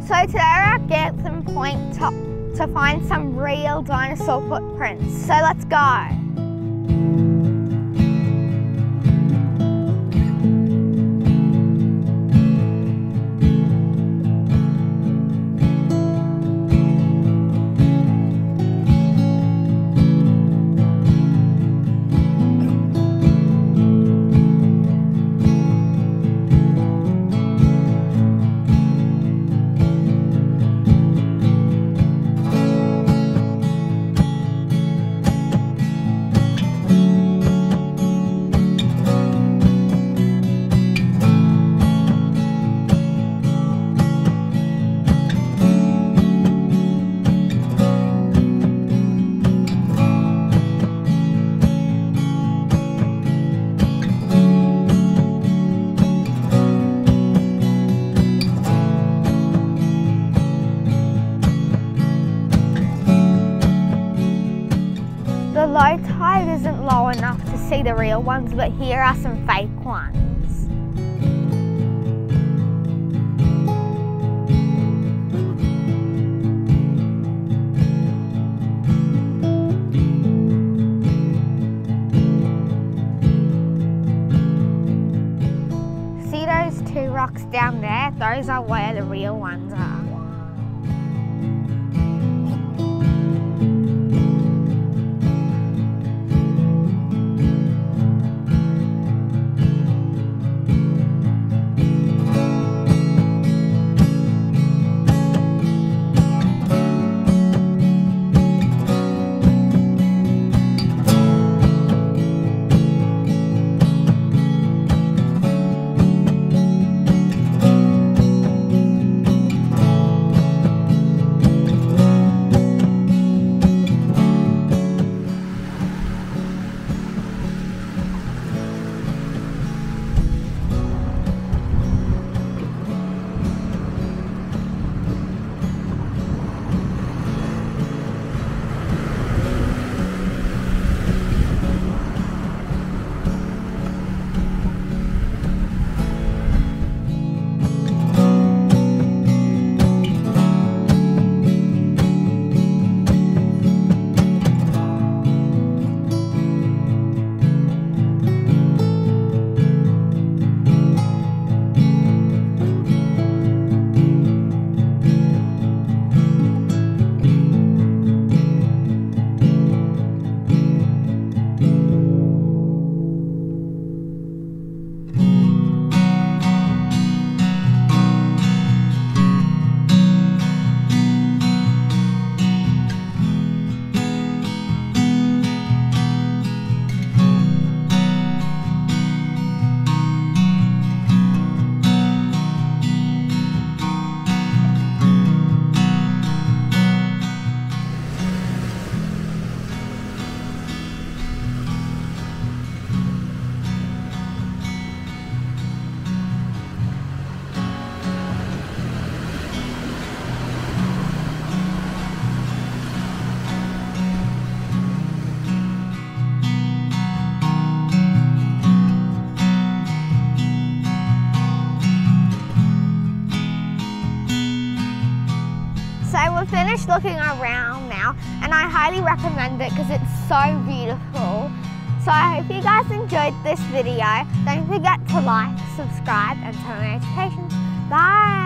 So today we're at Gantheaume Point to find some real dinosaur footprints. So let's go. The low tide isn't low enough to see the real ones, but here are some fake ones. See those two rocks down there? Those are where the real ones are. So we're finished looking around now, and I highly recommend it because it's so beautiful. So I hope you guys enjoyed this video. Don't forget to like, subscribe, and turn on notifications. Bye!